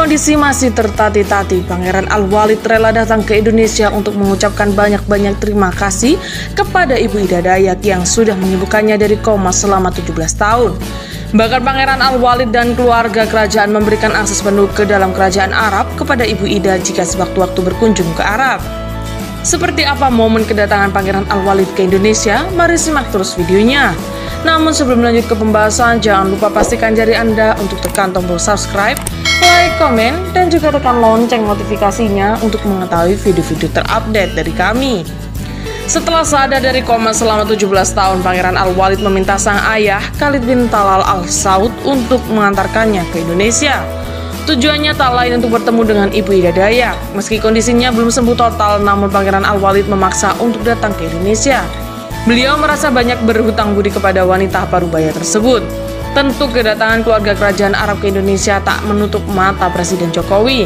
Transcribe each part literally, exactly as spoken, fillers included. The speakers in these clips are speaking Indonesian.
Kondisi masih tertati-tati, Pangeran Al-Walid rela datang ke Indonesia untuk mengucapkan banyak-banyak terima kasih kepada Ibu Ida Dayak yang sudah menyembuhkannya dari koma selama tujuh belas tahun. Bahkan Pangeran Al-Walid dan keluarga kerajaan memberikan akses penuh ke dalam kerajaan Arab kepada Ibu Ida jika sewaktu-waktu berkunjung ke Arab. Seperti apa momen kedatangan Pangeran Al-Walid ke Indonesia? Mari simak terus videonya. Namun sebelum lanjut ke pembahasan, jangan lupa pastikan jari Anda untuk tekan tombol subscribe, like, komen, dan juga tekan lonceng notifikasinya untuk mengetahui video-video terupdate dari kami. Setelah sadar dari koma selama tujuh belas tahun, Pangeran Al-Walid meminta sang ayah, Khalid bin Talal Al Saud, untuk mengantarkannya ke Indonesia. Tujuannya tak lain untuk bertemu dengan Ibu Ida Dayak. Meski kondisinya belum sembuh total, namun Pangeran Al-Walid memaksa untuk datang ke Indonesia. Beliau merasa banyak berhutang budi kepada wanita parubaya tersebut. Tentu kedatangan keluarga kerajaan Arab ke Indonesia tak menutup mata Presiden Jokowi.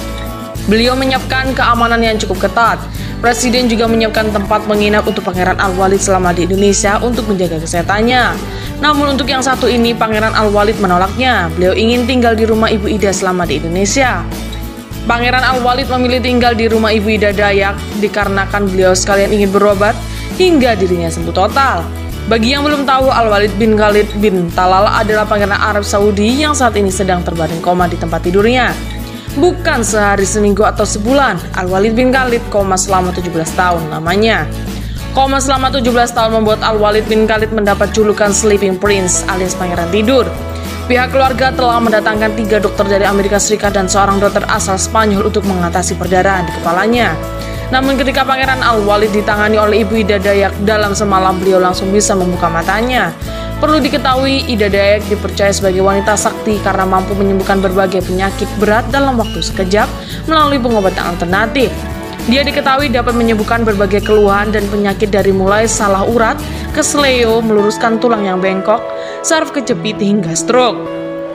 Beliau menyiapkan keamanan yang cukup ketat. Presiden juga menyiapkan tempat menginap untuk Pangeran Al-Walid selama di Indonesia untuk menjaga kesehatannya. Namun untuk yang satu ini, Pangeran Al-Walid menolaknya. Beliau ingin tinggal di rumah Ibu Ida selama di Indonesia. Pangeran Al-Walid memilih tinggal di rumah Ibu Ida Dayak dikarenakan beliau sekalian ingin berobat hingga dirinya sembuh total. Bagi yang belum tahu, Al-Walid bin Khalid bin Talal adalah Pangeran Arab Saudi yang saat ini sedang terbaring koma di tempat tidurnya. Bukan sehari, seminggu, atau sebulan, Al-Walid bin Khalid koma selama tujuh belas tahun namanya. Koma selama tujuh belas tahun membuat Al-Walid bin Khalid mendapat julukan Sleeping Prince alias Pangeran Tidur. Pihak keluarga telah mendatangkan tiga dokter dari Amerika Serikat dan seorang dokter asal Spanyol untuk mengatasi perdarahan di kepalanya. Namun ketika Pangeran Al-Walid ditangani oleh Ibu Ida Dayak, dalam semalam beliau langsung bisa membuka matanya. Perlu diketahui, Ida Dayak dipercaya sebagai wanita sakti karena mampu menyembuhkan berbagai penyakit berat dalam waktu sekejap melalui pengobatan alternatif. Dia diketahui dapat menyembuhkan berbagai keluhan dan penyakit dari mulai salah urat, kesleo, meluruskan tulang yang bengkok, saraf kejepit hingga stroke.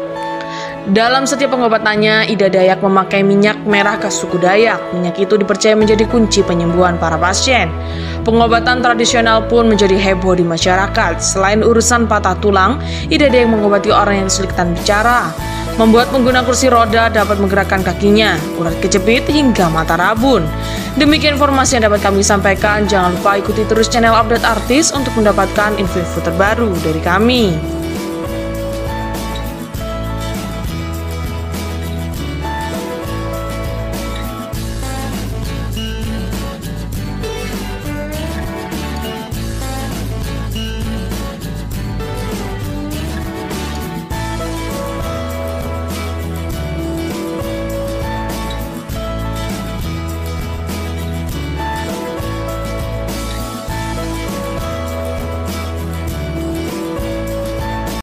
Dalam setiap pengobatannya, Ida Dayak memakai minyak merah khas suku Dayak. Minyak itu dipercaya menjadi kunci penyembuhan para pasien. Pengobatan tradisional pun menjadi heboh di masyarakat. Selain urusan patah tulang, Ida Dayak mengobati orang yang kesulitan bicara. Membuat pengguna kursi roda dapat menggerakkan kakinya, urat kejepit hingga mata rabun. Demikian informasi yang dapat kami sampaikan. Jangan lupa ikuti terus channel Update Artis untuk mendapatkan info-info terbaru dari kami.